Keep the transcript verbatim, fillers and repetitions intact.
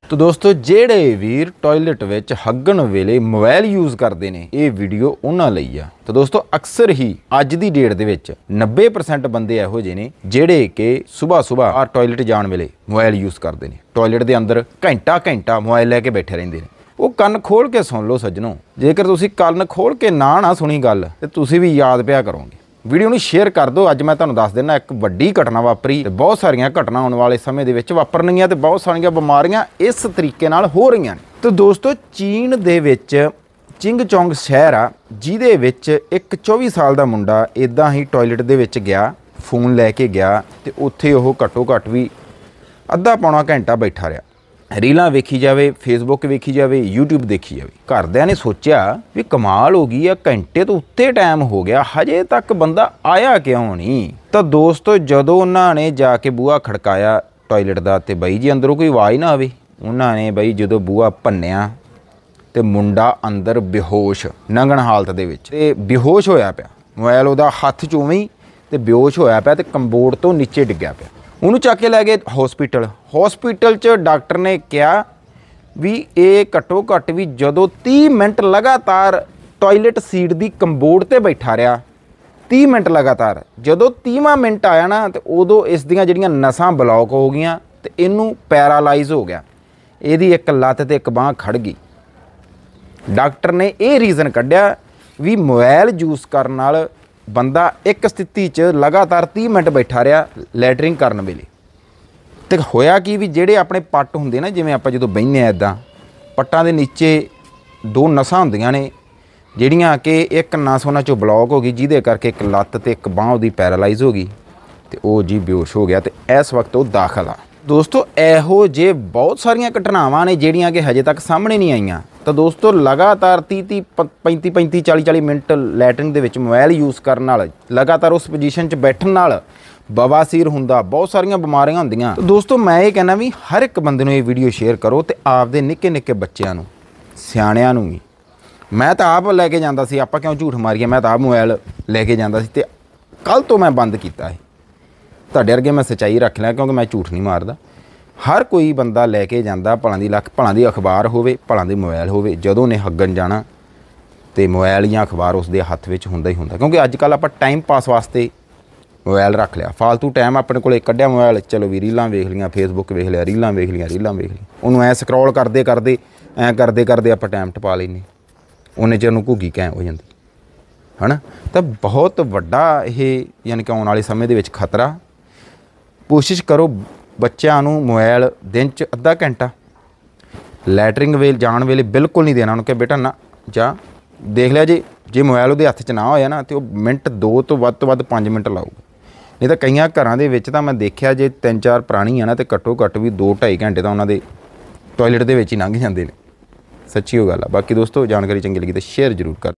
तो दोस्तों जेड़े वीर टॉयलेट विच हग्गण वेले मोबाइल यूज़ करते हैं ये वीडियो उन्हां लई आ। तो दोस्तों अक्सर ही अज की डेट दे विच नब्बे परसेंट बंदे इहो जे ने जेड़े कि सुबह सुबह आ टॉयलेट जाण वेले मोबाइल यूज़ करते हैं। टॉयलेट के अंदर घंटा घंटा मोबाइल लैके बैठे रहिंदे ने। वो कन्न खोल के सुन लो सज्जनों, जेकर तुसीं कन्न खोल के ना ना सुनी गल ते तुसीं भी याद पिया करोगे। वीडियो नूं शेयर कर दो। अज मैं तुहानूं दस देना एक वड्डी घटना वापरी, बहुत सारियां घटना आने वाले समय दे विच वापरनियां ते बहुत सारियां बीमारियां इस तरीके नाल हो रहीआं ने। तो दोस्तों चीन दे विच चिंगचोंग शहर आ, जिहदे विच एक चौबी साल दा मुंडा इदां ही टॉयलेट दे विच गया, फोन लैके गया ते उत्थे ओह घट्टो घट्ट भी अद्धा पौना घंटा बैठा रहा। रीलां वेखी जावे, फेसबुक वेखी जावे, यूट्यूब देखी जावे। घरदिਆਂ ने सोचा भी कमाल हो गई है, घंटे तो उत्ते टाइम हो गया हजे तक बंदा आया क्यों नहीं। तो दोस्तों जदों उन्होंने जाके बूहा खड़काया टॉयलेट का तो बई जी अंदरों कोई आवाज़ ना आवे, उन्होंने बई जदों बूहा भन्निया तो मुंडा अंदर बेहोश नंगण हालत दे विच ते बेहोश होया पिया। मोबाइल उहदा हत्थ च उवें ही ते बेहोश होया पिया ते कंबोर्ड तो नीचे डिग्गिया पिया। ਉਹਨੂੰ ਚੱਕ ਕੇ ਲੈ ਗਏ हॉस्पिटल। हॉस्पिटल च डॉक्टर ने कहा भी ये घट्टो घट्ट भी जदों तीह मिनट लगातार टॉयलेट सीट की कंबोर्ड ते बैठा रहा, तीह मिनट लगातार, जदों तीहवां मिनट आया ना तो उदों इस दियां जिहड़ियां नसां ब्लॉक हो गईयां ते इनू पैरालाइज हो गया। इहदी एक लत्त ते एक बांह खड़ गई। डॉक्टर ने यह रीज़न कढ़िया भी मोबाइल यूज़ करन नाल बंदा एक स्थिति च लगातार तीह मिनट बैठा रहा लैटरिंग करन वेले। तो होया कि भी जेड़े अपने पट्ट हुंदे ना, जिवें आपां जदों बहिंदे आ इदां पट्टां दे नीचे दो नसां हुंदियां ने जिहड़ियां कि एक नस उहनां चों ब्लॉक हो गई, जिहदे करके एक लत्त ते एक बांह उहदी पैरालाइज हो गई ते ओह जी बेहोश हो गया। तो इस वक्त वो दाखल आ। दोस्तों इहो जे बहुत सारियां घटनावां ने जिहड़ियां कि हजे तक सामने नहीं आईयां। तो दोस्तों लगातार तीह तीह पैंती पैंती चाली चाली मिनट लैटरिन दे विच मोबाइल यूज़ करन नाल, लगातार उस पोजीशन च बैठण नाल बवासीर हुंदा, बहुत सारियां बीमारियां हुंदियां। तो दोस्तों मैं ये कहना भी हर एक बंदे नूं ये वीडियो शेयर करो ते आपदे निक्के निक्के बच्चिआं नूं, सियाणिआं नूं भी। मैं तो आप लैके जांदा सी, आपां क्यों झूठ मारीए, मैं तो आप मोबाइल लैके जांदा सी ते कल तो मैं बंद कीता है। तुहाडे अरगे मैं सच्चाई रख लिया क्योंकि मैं झूठ नहीं मारदा। हर कोई बंदा लैके जांदा, भलां दी लख भलां दी अखबार होवे, भलां दी मोबाइल होवे, जदों ने हग्गन जाना तो मोबाइल या अखबार उसके हत्थ में हुंदा ही हुंदा। क्योंकि अजकल आपां टाइम पास वास्ते मोबाइल रख लिया, फालतू टाइम अपने कोले कढ़िया मोबाइल, चलो भी रीलां वेख लियां, फेसबुक वेख लिया, रीलां वेख लियां, रीलां वेख लियां, उन्होंने ऐ स्क्रॉल करते करते ऐ करते करते आपां टाइम टपा लैने, उन्ने चਿਰ ਨੂੰ घुग्गी कैं हो जाती है ना। तो बहुत वड्डा ये यानी कि आने वाले समय दे विच खतरा। कोशिश करो बच्चों नूं मोबाइल दिन च अद्धा घंटा लैटरिंग वेल जाण वेले बिल्कुल नहीं देना। उन्होंने कहा बेटा ना जा, देख लिया जे जे मोबाइल उहदे हत्थ च ना होया ना तो मिनट दो तो वध तो वध पाँच मिनट लाऊगा। नहीं तो कई घरां दे विच तां मैं देखिया जे तीन चार प्राणी है ना तो घट्टो घट्ट भी दो ढाई घंटे तो उन्होंने टॉयलेट दे विच ही लंघ जांदे ने। सच्ची वो गल आ। बाकी दोस्तों जानकारी चंगी लगी तो शेयर जरूर कर।